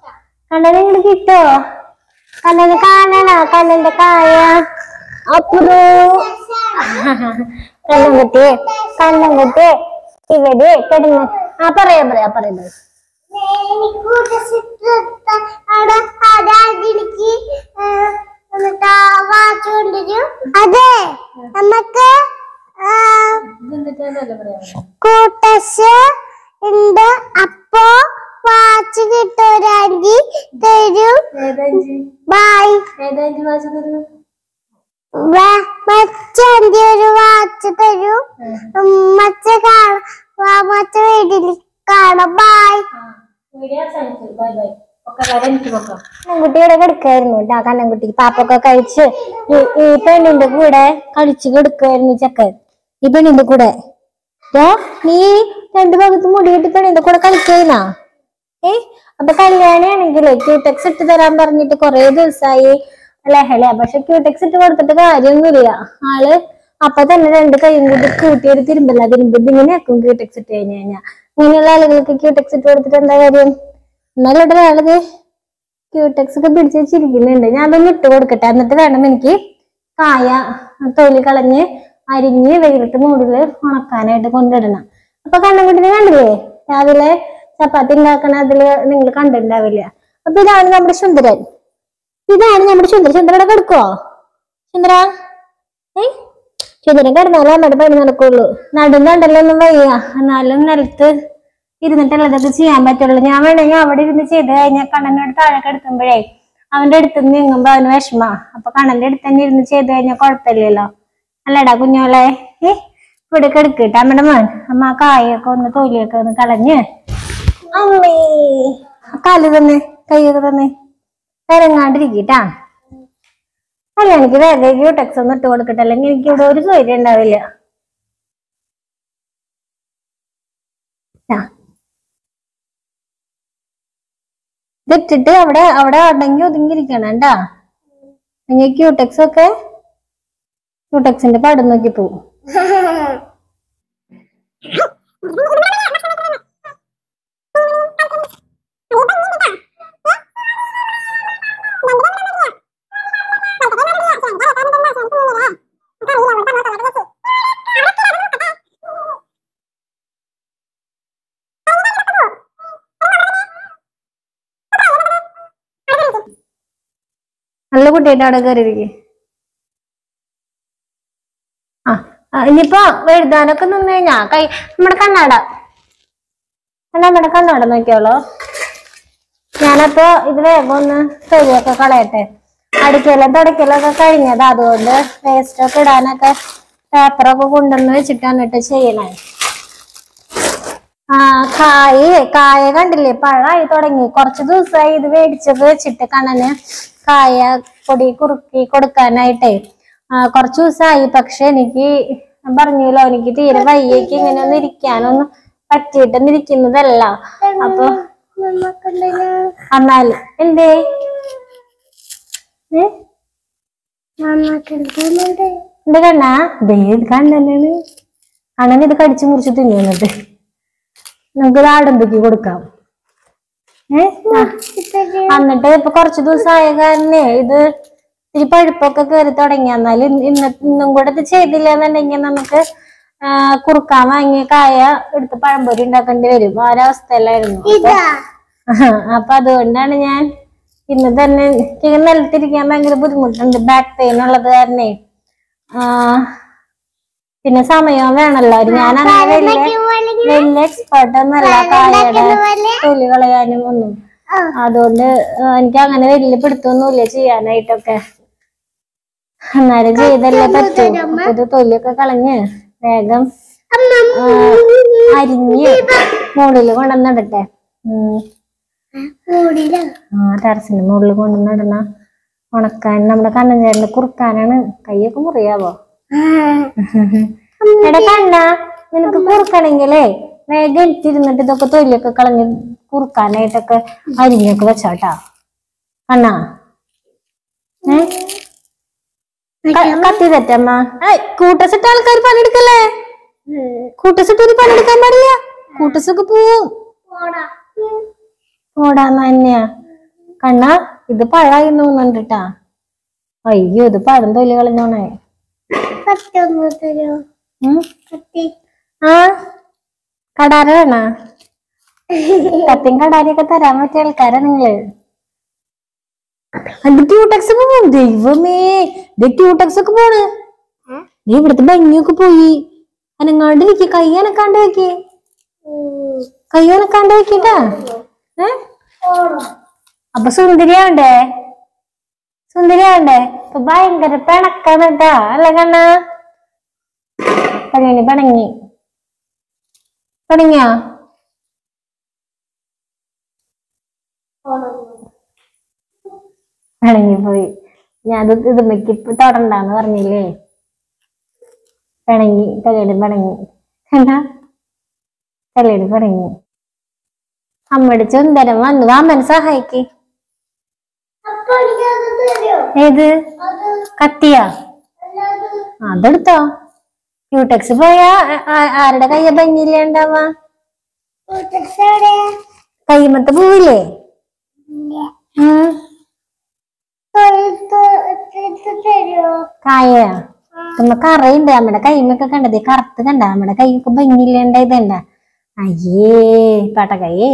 കണ്ണന് കാണണ കണ്ണന്റെ കായ അപ്പുറോ. കണ്ണൻകുട്ടി ഇവിടെ കിടന്ന് പറയാ അതെ നമുക്ക് കൂട്ടസ് ഉണ്ട്. അപ്പൊ വാച്ച് കിട്ടൂരാങ്കി തരൂ. ബൈ. മച്ചാന്റെ ഒരു വാച്ച് തരൂ. മച്ച വീട്ടിൽ കാണാം. ബൈ. കണ്ണൻകുട്ടിയുടെ കിടക്കായിരുന്നു കേട്ടോ. കണ്ണൻകുട്ടിക്ക് പാപ്പൊക്കെ കഴിച്ച് ഈ പെണ്ണിന്റെ കൂടെ കളിച്ചു കൊടുക്കായിരുന്നു ചക്കൻ. ഈ പെണ്ണിന്റെ കൂടെ നീ 2 ഭാഗത്ത് മുടിയിട്ട് പെണ്ണിന്റെ കൂടെ കളിക്കായിരുന്നാ? അപ്പൊ കല്യാണിയാണെങ്കിലേ ക്യൂടെക്സ് ഇട്ട് തരാൻ പറഞ്ഞിട്ട് കൊറേ ദിവസമായി ലഹള. പക്ഷെ ക്യൂടെക്സ് ഇട്ട് കൊടുത്തിട്ട് കാര്യമൊന്നുമില്ല. ആള് അപ്പൊ തന്നെ 2 കൈയും കൂടി കൂട്ടിയൊരു തിരുമ്പിങ്ങനെയാക്കും ക്യൂടെക്സ് ഇട്ട് കഴിഞ്ഞാൽ. ഇങ്ങനെയുള്ള ആളുകൾക്ക് ക്യൂടെക്സ് ഇട്ട് കൊടുത്തിട്ട് എന്താ കാര്യം? എന്നാലും ഒരാളത് ക്യൂടെക്സ് ഒക്കെ പിടിച്ച് വെച്ചിരിക്കുന്നുണ്ട്. ഞാൻ അതൊന്ന് ഇട്ട് കൊടുക്കട്ടെ. എന്നിട്ട് വേണം എനിക്ക് കായ തൊലി കളഞ്ഞ് അരിഞ്ഞ് വെയിലത്ത് മൂടില് ഉണക്കാനായിട്ട് കൊണ്ടിടണം. അപ്പൊ കണ്ണൻകുട്ടിനെ കണ്ടില്ലേ? രാവിലെ ചപ്പാത്തി ഉണ്ടാക്കണ അതില് നിങ്ങൾ കണ്ടിട്ടുണ്ടാവില്ല. അപ്പൊ ഇതാണ് നമ്മുടെ സുന്ദരൻ. ചുന്ദരയുടെ കിടക്കുവോ? ചുന്ദരൻ കിടന്നാലും അമ്മയുടെ പണി നടക്കുള്ളൂ. നടുന്നുണ്ടല്ലോന്നും വയ്യ. എന്നാലും നിലത്ത് ഇരുന്നിട്ടുള്ളതൊക്കെ ചെയ്യാൻ പറ്റുള്ളൂ. ഞാൻ വേണമെങ്കിൽ അവിടെ ഇരുന്ന് ചെയ്ത് കഴിഞ്ഞാൽ കണ്ണനോട് താഴെ കിടത്തുമ്പോഴേ അവന്റെ അടുത്ത് നീങ്ങുമ്പോ അവന് വിഷമ. അപ്പൊ കണ്ണന്റെ അടുത്ത് തന്നെ ഇരുന്ന് ചെയ്ത് കഴിഞ്ഞാൽ കുഴപ്പമില്ലല്ലോ. അല്ലടാ കുഞ്ഞോളെ? ഇവിടെ കിടക്കിട്ട് അമ്മയുടെ മോൻ അമ്മ കായൊക്കെ ഒന്ന് തൊലിയൊക്കെ ഒന്ന് കളഞ്ഞ് അമ്മേ കാല് തന്നെ കൈയൊക്കെ തന്നെ ഇറങ്ങാണ്ടിരിക്കട്ടാ. അല്ല എനിക്ക് വേഗം ക്യൂടെക്സ് ഒന്ന് ഇട്ട് കൊടുക്കട്ടെ, അല്ലെങ്കിൽ എനിക്ക് ഇവിടെ ഒരു സൗകര്യം ഉണ്ടാവില്ല. ഇതിട്ടിട്ട് അവിടെ അടങ്ങി ഒതുങ്ങിയിരിക്കണം കേട്ടാ. നിങ്ങൾ ക്യൂടെക്സിന്റെ പടം നോക്കി പോവും. നല്ല കുട്ടിയായിട്ട് അവിടെ കയറിയിരിക്കും. ഇനിയിപ്പോ എഴുതാനൊക്കെ നിന്ന് കഴിഞ്ഞാ നമ്മുടെ കണ്ണാട നോക്കിയോളോ. ഞാനപ്പോ ഇത് വേഗം ഒന്ന് തൊലിയൊക്കെ കളയട്ടെ. അടിക്കലും തുടക്കലൊക്കെ കഴിഞ്ഞത്, അതുകൊണ്ട് വേസ്റ്റൊക്കെ ഇടാനൊക്കെ പേപ്പറൊക്കെ കൊണ്ടുവന്ന് വെച്ചിട്ടാണ് കേട്ടോ ചെയ്യണേ. കായ കണ്ടില്ലേ? പഴമായി തുടങ്ങി. കുറച്ച് ദിവസമായി ഇത് മേടിച്ചത് വെച്ചിട്ട് കണ്ണന് കായ പൊടി കുറുക്കി കൊടുക്കാനായിട്ടേ കുറച്ച് ദിവസമായി. പക്ഷെ എനിക്ക് പറഞ്ഞല്ലോ, എനിക്ക് തീരെ വയ്യേക്ക് ഇങ്ങനെ ഒന്നും ഇരിക്കാനൊന്നും പറ്റിയിട്ടൊന്നും ഇരിക്കുന്നതല്ല. അപ്പൊ എന്നാല് എന്തേ എന്റെ കണ്ണാ കണ്ണനാണ് അണ്ണൻ ഇത് കടിച്ചു മുറിച്ച് തിന്നു എന്നിട്ട് നമുക്ക് ആടുമ്പക്ക് കൊടുക്കാം. എന്നിട്ട് ഇപ്പൊ കുറച്ചു ദിവസമായ കാരണേ ഇത് ഇത്തിരി പഴുപ്പൊക്കെ കയറി തുടങ്ങി. എന്നാലും ഇന്നും കൂടെ ഇത് ചെയ്തില്ല എന്നുണ്ടെങ്കിൽ നമുക്ക് കുറുക്കാൻ വാങ്ങിയ കായ എടുത്ത് പഴംപൊരി ഉണ്ടാക്കേണ്ടി വരും. ആ ഒരവസ്ഥയിലായിരുന്നു. അപ്പൊ അതുകൊണ്ടാണ് ഞാൻ ഇന്ന് തന്നെ നിലത്തിരിക്കാൻ ഭയങ്കര ബുദ്ധിമുട്ടുണ്ട്, ബാക്ക് പെയിൻ ഉള്ളത് കാരണേ. പിന്നെ സമയം വേണല്ലോ. ഞാൻ അങ്ങനെ വലിയ എക്സ്പേർട്ട് ഒന്നല്ല കായയുടെ തൊലി കളയാനും ഒന്നും. അതുകൊണ്ട് എനിക്ക് അങ്ങനെ വലിയ പിടുത്തൊന്നുമില്ല ചെയ്യാനായിട്ടൊക്കെ. അന്നേരം ചെയ്തല്ലേ പറ്റൂ. അപ്പൊ ഇത് തൊലിയൊക്കെ കളഞ്ഞ് വേഗം അരിഞ്ഞ് മുകളിൽ കൊണ്ടുവന്നിടട്ടെ. ടെറസിന്റെ മുകളിൽ കൊണ്ടുവന്നിടണ ഉണക്കാൻ. നമ്മുടെ കണ്ണൻ ചേട്ടന്റെ കുറുക്കാനാണ്. കൈയൊക്കെ മുറിയാവോ? എടാ കണ്ണാ, നിനക്ക് കുറുക്കണെങ്കിലേ വേഗം എടുത്തിരുന്നിട്ട് ഇതൊക്കെ തൊലിയൊക്കെ കളഞ്ഞ് കുറുക്കാനായിട്ടൊക്കെ അരിഞ്ഞൊക്കെ വെച്ചോട്ടാ കണ്ണാ. കത്തി തെറ്റമ്മ. കൂട്ടസിട്ട ആൾക്കാർ പണിയെടുക്കല്ലേ? കൂട്ടസിട്ട് പണിയെടുക്കാൻ പാടില്ല. കൂട്ടസൊക്കെ പോവും. ഓടാന്ന് തന്നെയാ കണ്ണാ. ഇത് പഴമായി തോന്നുന്നുണ്ടാ. അയ്യോ, ഇത് പഴം തൊലി കളഞ്ഞോണേ. ആ കടാര വേണ? കത്തിയും കടാരയൊക്കെ തരാൻ പറ്റിയ ആൾക്കാരാ നിങ്ങള്. അത് ക്യൂടെക്സ് ഒക്കെ പോകും. ദൈവമേ, ഇത് ക്യൂടെക്സ് ഒക്കെ പോണ്. നീ ഇവിടുത്തെ ഭംഗിയൊക്കെ പോയി. അനങ്ങാണ്ട് വെക്ക്. കൈ അനക്കാണ്ട് വെക്ക്. കൈ അനക്കാണ്ട് വെക്കിട്ടാ. അപ്പൊ സുന്ദരിയാവണ്ടേ? സുന്ദരിയാവണ്ടേ? ഇപ്പൊ ഭയങ്കര പിണക്കാന്നിട്ടാ അല്ലേ കണ്ണാ? കല്യാണി പിണങ്ങി. പിണങ്ങിയാ? പിണങ്ങിപ്പോയി. ഞാൻ ഇത് മെക്കി തൊടണ്ടാന്ന് പറഞ്ഞില്ലേ? പിണങ്ങി. കല്യാണി പിണങ്ങി. കണ്ടാ? കല്യാണി പിണങ്ങി. അമ്മയുടെ ചുന്ദരം വന്നു. വാമൻ സഹായിക്ക്. ഏത് കത്തിയാ? അതെടുത്തോ. ക്യൂടെക്സ് പോയാ ആരുടെ കയ്യ ഭംഗിയില്ലേ ഉണ്ടാവാ? കൈമത്തെ പോവില്ലേ? കായ നമുക്ക് അറിയണ്ട്. നമ്മുടെ കൈമൊക്കെ കണ്ടത് കറുത്ത് കണ്ട. നമ്മുടെ കൈയൊക്കെ ഭംഗിയില്ലേണ്ടായതണ്ട. അയ്യേ പടകയ്യേ.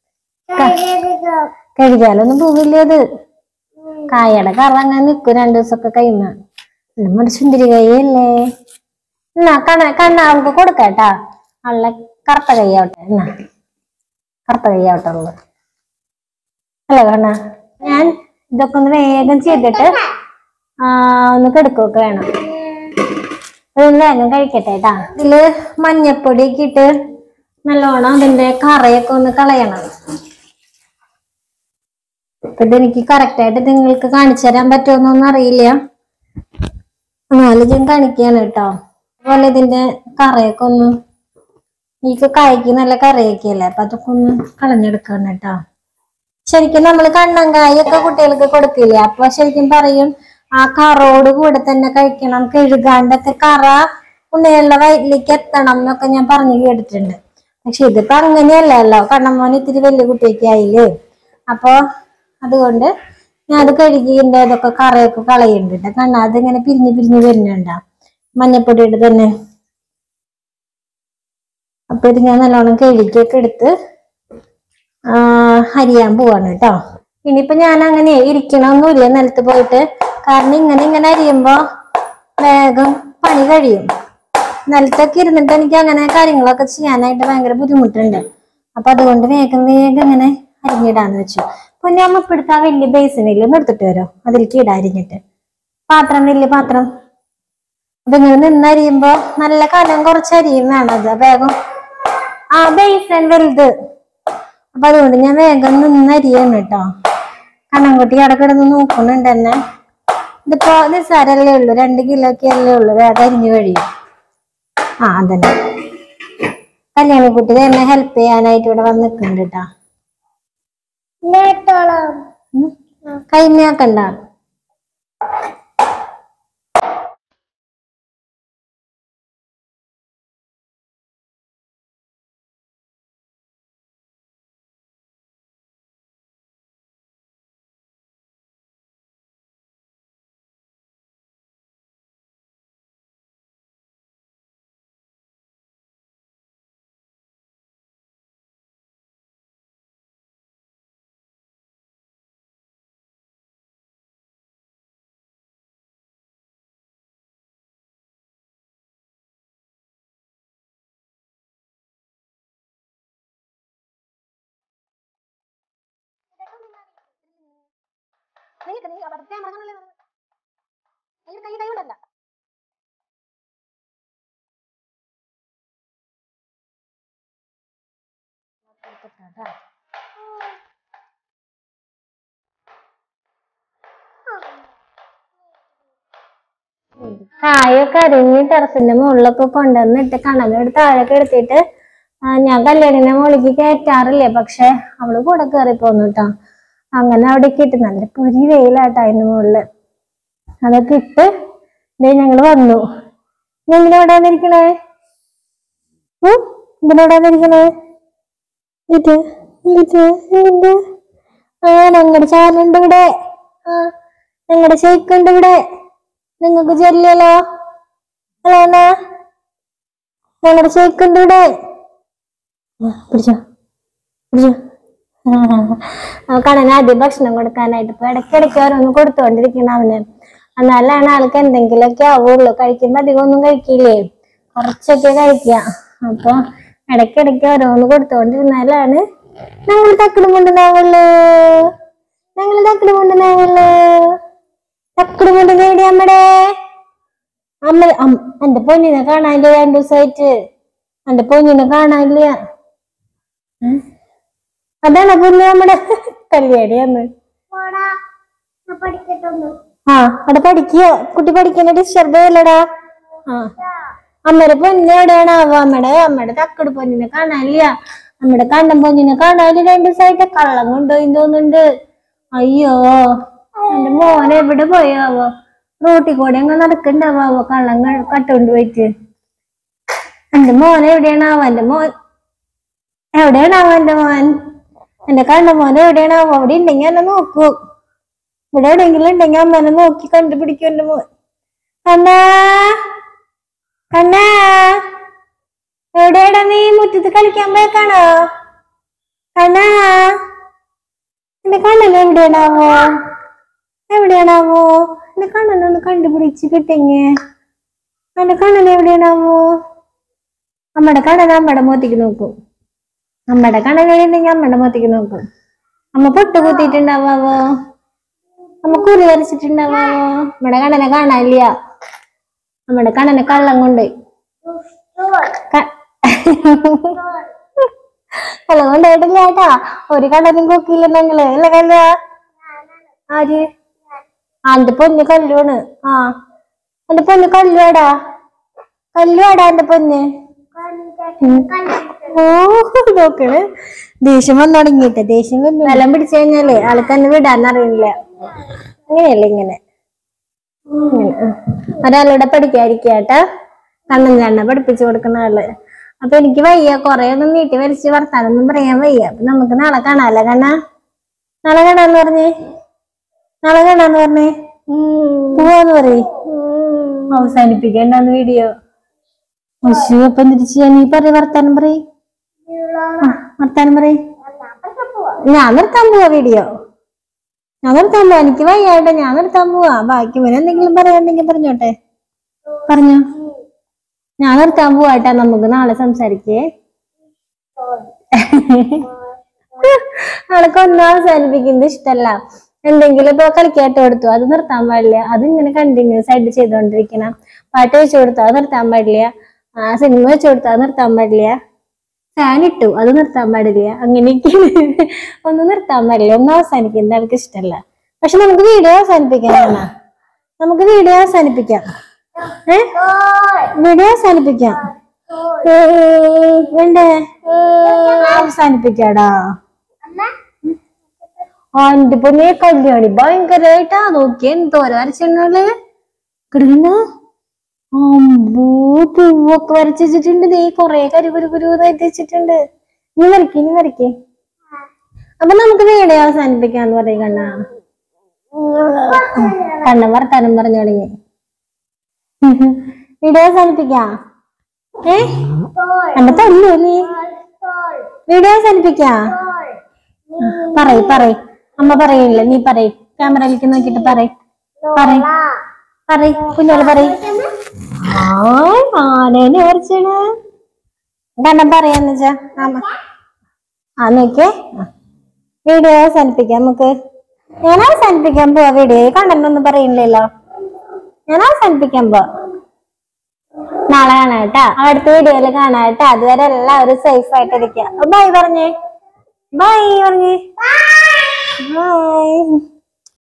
കഴുകാലൊന്നും പോവില്ല അത്. കായയുടെ കറ അങ്ങനെ നിക്കും 2 ദിവസമൊക്കെ കൈമ. നമ്മുടെ സുന്ദരി കൈയല്ലേ. എന്നാ കണ്ണാൾക്ക് കൊടുക്കട്ടാ. നല്ല കറുത്ത കൈയാവട്ടെ. എന്നാ കറുത്ത കൈയാവട്ടെ ഉള്ളത് അല്ലേ കണ്ണ? ഞാൻ ഇതൊക്കെ ഒന്ന് വേഗം ചെയ്തിട്ട് ഒന്ന് കെടുക്കുകയൊക്കെ വേണം. അതൊന്ന് വേഗം കഴിക്കട്ടെ കേട്ടാ. ഇതില് മഞ്ഞപ്പൊടിയൊക്കെ ഇട്ട് നല്ലോണം അതിന്റെ കറയൊക്കെ ഒന്ന് കളയണം. അപ്പൊ ഇതെനിക്ക് കറക്റ്റായിട്ട് നിങ്ങൾക്ക് കാണിച്ചു തരാൻ പറ്റുമെന്നൊന്നും അറിയില്ല. എന്നാലും ഞാൻ കാണിക്കാണ് കേട്ടോ. അതുപോലെ ഇതിന്റെ കറയൊക്കെ ഒന്ന്, ഈ കായ്ക്ക് നല്ല കറയൊക്കെ അല്ലേ, അപ്പൊ അതൊക്കെ ഒന്ന് കളഞ്ഞെടുക്കണം കേട്ടോ. ശരിക്കും നമ്മൾ കണ്ണങ്കായൊക്കെ കുട്ടികൾക്ക് കൊടുക്കില്ലേ, അപ്പൊ ശരിക്കും പറയും ആ കറോട് കൂടെ തന്നെ കഴിക്കണം, കഴുകാണ്ടൊക്കെ കറ ഉണ്ണികളുടെ വയറ്റിലേക്ക് എത്തണം എന്നൊക്കെ ഞാൻ പറഞ്ഞു കേട്ടിട്ടുണ്ട്. പക്ഷെ ഇതിപ്പോ അങ്ങനെയല്ലല്ലോ. കണ്ണമ്മോൻ ഇത്തിരി വലിയ കുട്ടിയൊക്കെ ആയില്ലേ. അപ്പൊ അതുകൊണ്ട് ഞാൻ അത് കഴുകിന്റെ ഇതൊക്കെ കറയൊക്കെ കളയുന്നുണ്ട്. കണ്ണ അതിങ്ങനെ പിരിഞ്ഞ് പിരിഞ്ഞ് വരുന്നുണ്ടാ മഞ്ഞപ്പൊടിയുടെ തന്നെ. അപ്പൊ ഇത് ഞാൻ നല്ലോണം കഴുകിയൊക്കെ എടുത്ത് അരിയാൻ പോവാണ് കേട്ടോ. ഇനിയിപ്പോ ഞാൻ അങ്ങനെ ഇരിക്കണമൊന്നുമില്ല നിലത്ത് പോയിട്ട്. കാരണം ഇങ്ങനെ അരിയുമ്പോ വേഗം പണി കഴിയും. നിലത്തൊക്കെ ഇരുന്നിട്ട് എനിക്ക് അങ്ങനെ കാര്യങ്ങളൊക്കെ ചെയ്യാനായിട്ട് ഭയങ്കര ബുദ്ധിമുട്ടുണ്ട്. അപ്പൊ അതുകൊണ്ട് വേഗം ഇങ്ങനെ അരിഞ്ഞിടാന്ന് വെച്ചു. അപ്പൊ ഞാൻ ഇപ്പിടുത്ത ആ വലിയ ബേസിനിൽ ഒന്ന് എടുത്തിട്ട് വരോ, അതിലേക്ക് ഇടാ അരിഞ്ഞിട്ട്. പാത്രം, വലിയ പാത്രം. അതിങ്ങനെ നിന്നരിയുമ്പോ നല്ല കനം കുറച്ച് അരിയും വേണം. അത് വേഗം ബേസൻ വലുത്. അപ്പൊ അതുകൊണ്ട് ഞാൻ വേഗം നിന്നരിയാണ് കേട്ടോ. കണ്ണൻകുട്ടി അവിടെ കിടന്ന് നോക്കുന്നുണ്ട് തന്നെ. ഇതിപ്പോ നിസ്സാരല്ലേ ഉള്ളു, 2 കിലോക്കെ അല്ലേ ഉള്ളു. വേഗം അരിഞ്ഞു കഴിയും. അതന്നെ. കല്യാണിക്കുട്ടി തന്നെ ഹെൽപ്പ് ചെയ്യാനായിട്ട് ഇവിടെ വന്ന് നിൽക്കുന്നുണ്ട് കേട്ടാ. കൈമയാക്കണ്ട. കായൊക്കെ അരിഞ്ഞ് ടെറസിന്റെ മുകളിലൊക്കെ കൊണ്ടുവന്നിട്ട് കണ്ണനോട് താഴൊക്കെ എടുത്തിട്ട് ഞാൻ കല്യാണിനെ മുകളിലേക്ക് കയറ്റാറില്ലേ, പക്ഷെ അവള് കൂടെ കയറിപ്പോന്നു കേട്ടോ. അങ്ങനെ അവിടെ ഇട്ട് നല്ല പൊരി വെയിലാട്ടോ അതിന്റെ മുകളില്. അതൊക്കെ ഇട്ട് ഞങ്ങള് വന്നു. ഞങ്ങളെവിടെ വന്നിരിക്കണേ? ഇതിനെവിടെ വന്നിരിക്കണേ? ഞങ്ങളുടെ ചാലുണ്ട് ഇവിടെ, ഞങ്ങളുടെ ഷെയ്ക്കുണ്ട് ഇവിടെ. നിങ്ങക്ക് ചെല്ലല്ലോ അല്ലേന്നാ? ഞങ്ങളുടെ ഷെയ്ക്കുണ്ട് ഇവിടെ. പിടിച്ചോ പിടിച്ചോ. കണ്ണന് ആദ്യം ഭക്ഷണം കൊടുക്കാനായിട്ട് ഇപ്പൊ ഇടയ്ക്കിടയ്ക്ക് ഓരോന്ന് കൊടുത്തോണ്ടിരിക്കണം അവന്. എന്നാലാണ് ആൾക്ക് എന്തെങ്കിലുമൊക്കെ ആവുള്ളൂ. കഴിക്കുമ്പോ അധികം ഒന്നും കഴിക്കില്ലേ, കുറച്ചൊക്കെ കഴിക്കുക. അപ്പൊ ഇടയ്ക്കിടയ്ക്ക് ഓരോന്ന് കൊടുത്തോണ്ടിരുന്നാലാണ് ഞങ്ങൾ തക്കട് കൊണ്ടുണ്ടാവുള്ളൂ. തക്കട് കൊണ്ടുവന്ന് എവിടെ അമ്മടെ എന്റെ പൊന്നിനെ കാണാനില്ല. 2 ദിവസമായിട്ട് എന്റെ പൊന്നിനെ കാണാനില്ല. അതാണ് പൊന്നു നമ്മുടെ കല്യാണിയാന്ന്. അവിടെ പഠിക്കുക, കുട്ടി പഠിക്കുന്ന ഡിസ്റ്റർബ് ചെയ്യല്ലടാ. അമ്മയുടെ പൊന്നെ എവിടെയാണ് അമ്മയുടെ തക്കട് പൊന്നിനെ കാണാനില്ല. നമ്മുടെ കണ്ണൻ പൊന്നിനെ കാണാനില്ല. 2 ദിവസമായിട്ട് കള്ളം കൊണ്ടുപോയി തോന്നുന്നുണ്ട്. അയ്യോ, എന്റെ മോനെ എവിടെ പോയാവോ? റോട്ടിൽ കൂടെ അങ്ങ് നടക്കണ്ടാവോ കള്ളം കട്ടുകൊണ്ട് പോയിട്ട്? എന്റെ മോൻ എവിടെയാണാവോ? എന്റെ മോൻ എവിടെയാണാവോ? എന്റെ മോൻ, എന്റെ കണ്ണൻ മോൻ എവിടെയാണാവോ? അവിടെ ഉണ്ടെങ്കിൽ എന്നെ നോക്കൂ. ഇവിടെ എവിടെയെങ്കിലും ഉണ്ടെങ്കിൽ അമ്മേനെ നോക്കി കണ്ടുപിടിക്കും എന്റെ മോൻ. കണ്ണാ കണ്ണാ, എവിടെയാടാ നീ? മുറ്റത്ത് കളിക്കാൻ പോയേക്കാണോ? കണ്ണാ, എന്റെ കണ്ണൻ എവിടെയാണാവോ? എന്റെ കണ്ണനൊന്ന് കണ്ടുപിടിച്ച് കിട്ടിങ്ങേ. എന്റെ കണ്ണൻ എവിടെയാണാവോ? അമ്മയുടെ കണ്ണൻ അമ്മയുടെ മുഖത്തേക്ക് നോക്കും. അമ്മയുടെ കണ്ണൻ എവിടെയുണ്ടെങ്കിൽ അമ്മയുടെ മുഖത്തേക്ക് നോക്കും. അമ്മ പൊട്ട് കുത്തിയിട്ടുണ്ടാവോ? അമ്മ കുറി വരച്ചിട്ടുണ്ടാവോ? നമ്മുടെ കണ്ണനെ കാണാനില്ല. നമ്മുടെ കണ്ണനെ കള്ളം കൊണ്ട് കള്ളം കൊണ്ടായിട്ടില്ല കേട്ടാ. ഒരു കണ്ണനും കൊക്കില്ല ഞങ്ങള് അല്ല കല്ല. ആര്? എന്റെ പൊന്ന് കല്ലുവാണ്. എന്റെ പൊന്ന് കല്ലുവാടാ എന്റെ പൊന്ന്. നോക്കണ് ദേഷ്യം വന്നു തുടങ്ങിയിട്ട്. ദേഷ്യം നിലം പിടിച്ചു കഴിഞ്ഞാല് ആൾക്ക് തന്നെ വിടാന്നറിയില്ല. അങ്ങനെയല്ല ഇങ്ങനെ ഒരാളൂടെ പഠിക്കാതിരിക്കട്ടാ. കണ്ണൻ പഠിപ്പിച്ചു കൊടുക്കുന്ന ആള്. അപ്പൊ എനിക്ക് വയ്യ, കൊറേ ഒന്നും നീട്ടി വരച്ച് വർത്താനൊന്നും പറയാൻ വയ്യ. അപ്പൊ നമുക്ക് നാളെ കാണാല്ലേ കണ്ണാ? നാളെ കാണാന്ന് പറഞ്ഞേ പോവാന്ന് പറയ്. അവസാനിപ്പിക്കണ്ടെന്ന് വീഡിയോ. അപ്പൊ തിരിച്ച് നീ പറയ വർത്താനം പറയ്. ഞാൻ നിർത്താൻ പോവാ വീഡിയോ. എനിക്ക് വയ്യാട്ടെ, ഞാൻ നിർത്താൻ പോവാ. ബാക്കി എന്തെങ്കിലും പറയാണ്ടെങ്കിൽ പറഞ്ഞോട്ടെ. പറഞ്ഞോ. ഞാൻ നിർത്താൻ പോവാട്ടെ. നമുക്ക് നാളെ സംസാരിക്കേ. ആൾക്ക് ഒന്നും അവസാനിപ്പിക്കുന്നത് ഇഷ്ടല്ല. എന്തെങ്കിലും ഇപ്പൊ കളിക്കാട്ട് കൊടുത്തു, അത് നിർത്താൻ പാടില്ല. അതിങ്ങനെ കണ്ടിന്യൂസ് ആയിട്ട് ചെയ്തോണ്ടിരിക്കണം. പാട്ട് വെച്ചു കൊടുത്തു, അത് നിർത്താൻ പാടില്ല. സിനിമ വെച്ചു കൊടുത്തു, അത് നിർത്താൻ പാടില്ല. ഫാൻ ഇട്ടു, അത് നിർത്താൻ പാടില്ല. അങ്ങനെയൊക്കെ ഒന്നും നിർത്താൻ പാടില്ല. ഒന്നും അവസാനിക്കുന്നത് ആൾക്ക് ഇഷ്ടല്ല. പക്ഷെ നമുക്ക് വീഡിയോ അവസാനിപ്പിക്കാം. വേണ്ടേ? അവസാനിപ്പിക്കാടാ. എന്റെ പൊന്നെ കല്യാണി ഭയങ്കരമായിട്ടാ. നോക്കിയ എന്തോരം വരച്ചിട്ടുണ്ടല്ലേ കിടക്കുന്ന. പൂവൊക്കെ വരച്ച് വെച്ചിട്ടുണ്ട്. നീ കൊറേ കുരുകുരുന്നായിട്ട് വെച്ചിട്ടുണ്ട്. നീ വരയ്ക്കേ. അപ്പൊ നമുക്ക് വീഡിയോ അവസാനിപ്പിക്കാന്ന് പറയും കണ്ണ വർത്താനം പറഞ്ഞു തുടങ്ങി. വീഡിയോ അവസാനിപ്പിക്കാം. എന്നെ തല്ലൂ നീ? വീഡിയോ അവസാനിപ്പിക്കാം. പറയ്. അമ്മ പറയില്ല, നീ പറയ്. ക്യാമറയിലേക്ക് നോക്കിട്ട് പറയ്. കുഞ്ഞോള് പറയ്. ആനേനെ വരച്ചാണ് കണ്ണം പറയാന്ന് വെച്ചാ. നോക്കിയേ, വീഡിയോ അവസാനിപ്പിക്കാം നമുക്ക്. ഞാൻ അവസാനിപ്പിക്കാൻ പോവാ. വീഡിയോ കണ്ടന്റ് ഒന്നും പറയുന്നില്ലല്ലോ. ഞാൻ അവസാനിപ്പിക്കാൻ പോവാ. നാളെ കാണാം കേട്ടാ. അടുത്ത വീഡിയോയില് കാണാം കേട്ടാ. അതുവരെ എല്ലാവരും സേഫ് ആയിട്ടിരിക്കുക. ബൈ പറഞ്ഞേ. ബൈ പറഞ്ഞേ. ബൈ.